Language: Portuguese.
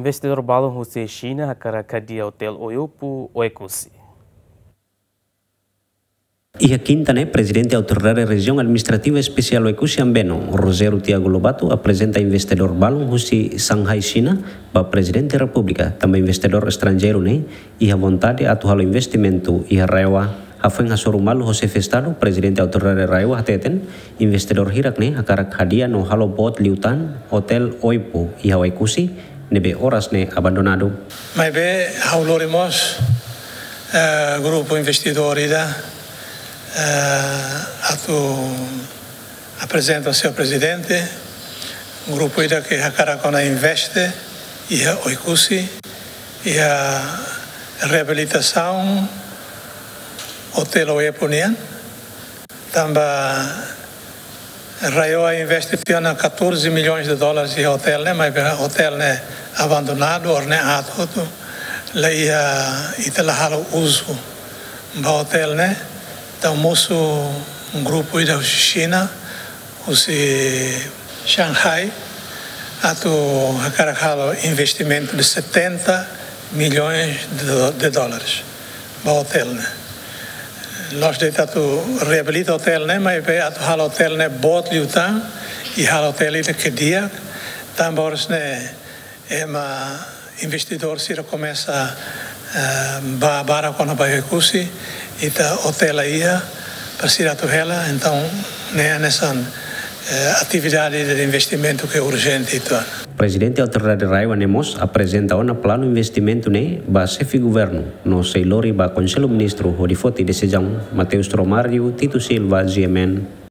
Investidor balon José China hakara kadia hotel Oyopo Oecusi. Ia Quintana, presidente da Autoridade Região Administrativa Especial Oecusi Ambeno, Rogério Tiago Lobato, apresenta investidor balon José Shanghai China para presidente da República, também investidor estrangeiro, e a vontade atual investimento e a Raiwa. Afuen Hasorumalu José Festado, presidente da Autoridade Raiwa Hateten, investidor hirak akara kadia no halo bot liutan Hotel Oipo e a Oecusi, nebe horas abandonado. Mas bem, haulorimos grupo investidor apresenta o seu presidente, grupo que Hacarakona investe e a Oecusi e a reabilitação Hotel Oipo também Raioa investe tiana 14 milhões de dólares em hotel, mas o hotel abandonado, ordenado, lá e telahalo uso do hotel, então moço grupo da China, os Shanghai, ato Hacarakalo investimento de 70 milhões de dólares no hotel, nós deitamos reabilita o hotel, mas há hotel bot liutan e há hotel que dia também é investidor se começa bara com a Oecusi e tá hotel aí para se atuar então nessa atividade de investimento que é urgente Presidente da Autoridade Raiwa Nemos apresenta um plano de investimento ba chefe governo no Seilori ba Conselho Ministro Horifoti de Sejão Mateus Tromário Tito Silva GMN.